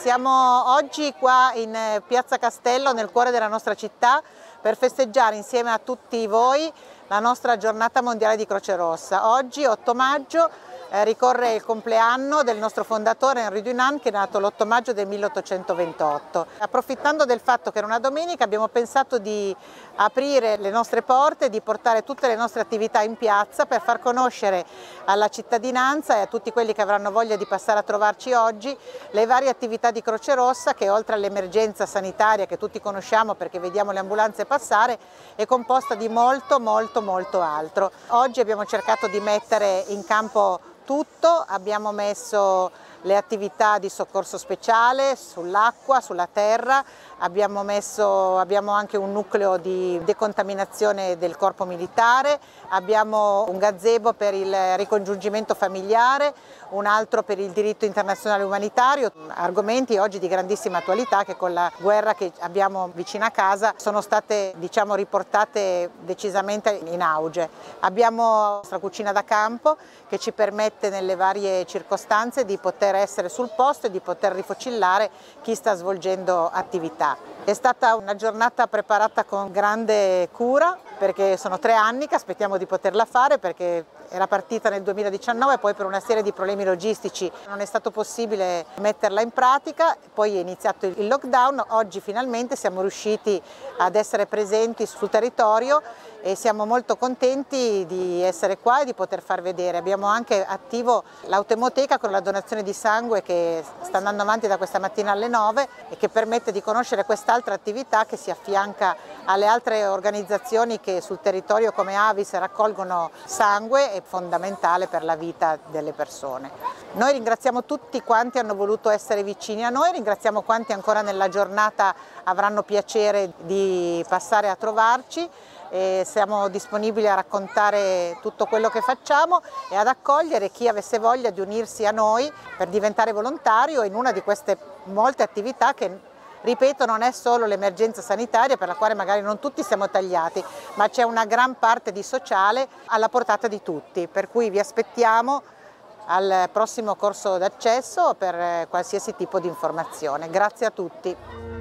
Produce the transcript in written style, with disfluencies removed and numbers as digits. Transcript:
Siamo oggi qua in Piazza Castello, nel cuore della nostra città, per festeggiare insieme a tutti voi la nostra giornata mondiale di Croce Rossa. Oggi, 8 maggio, ricorre il compleanno del nostro fondatore Henri Dunant, che è nato l'8 maggio del 1828. Approfittando del fatto che era una domenica, abbiamo pensato di aprire le nostre porte, di portare tutte le nostre attività in piazza per far conoscere alla cittadinanza e a tutti quelli che avranno voglia di passare a trovarci oggi le varie attività di Croce Rossa, che oltre all'emergenza sanitaria che tutti conosciamo perché vediamo le ambulanze passare, è composta di molto altro. Oggi abbiamo cercato di mettere in campo tutto, abbiamo messo le attività di soccorso speciale sull'acqua, sulla terra, abbiamo anche un nucleo di decontaminazione del corpo militare, abbiamo un gazebo per il ricongiungimento familiare, un altro per il diritto internazionale umanitario, argomenti oggi di grandissima attualità che con la guerra che abbiamo vicino a casa sono state riportate decisamente in auge. Abbiamo la nostra cucina da campo che ci permette nelle varie circostanze di poter essere sul posto e di poter rifocillare chi sta svolgendo attività. È stata una giornata preparata con grande cura perché sono 3 anni che aspettiamo di poterla fare, perché era partita nel 2019 e poi per una serie di problemi logistici non è stato possibile metterla in pratica, poi è iniziato il lockdown. Oggi finalmente siamo riusciti ad essere presenti sul territorio e siamo molto contenti di essere qua e di poter far vedere. Abbiamo anche attivo l'autoemoteca con la donazione di sangue che sta andando avanti da questa mattina alle 9 e che permette di conoscere quest'altra attività che si affianca alle altre organizzazioni che sul territorio come Avis raccolgono sangue, è fondamentale per la vita delle persone. Noi ringraziamo tutti quanti hanno voluto essere vicini a noi, ringraziamo quanti ancora nella giornata avranno piacere di passare a trovarci. E siamo disponibili a raccontare tutto quello che facciamo e ad accogliere chi avesse voglia di unirsi a noi per diventare volontario in una di queste molte attività che, ripeto, non è solo l'emergenza sanitaria per la quale magari non tutti siamo tagliati, ma c'è una gran parte di sociale alla portata di tutti, per cui vi aspettiamo al prossimo corso d'accesso per qualsiasi tipo di informazione. Grazie a tutti.